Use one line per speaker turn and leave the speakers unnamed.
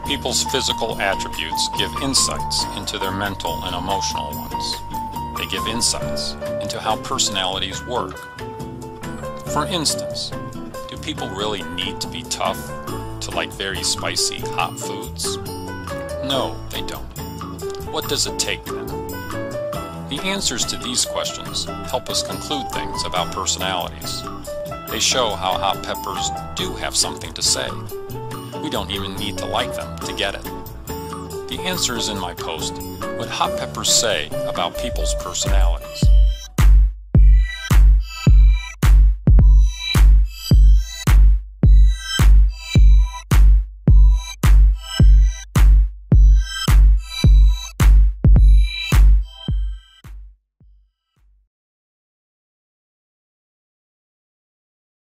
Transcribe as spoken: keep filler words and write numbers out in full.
People's physical attributes give insights into their mental and emotional ones. They give insights into how personalities work. For instance, do people really need to be tough to like very spicy hot foods? No, they don't. What does it take then? The answers to these questions help us conclude things about personalities. They show how hot peppers do have something to say. We don't even need to like them to get it. The answer is in my post, What Hot Peppers Say About People's Personalities.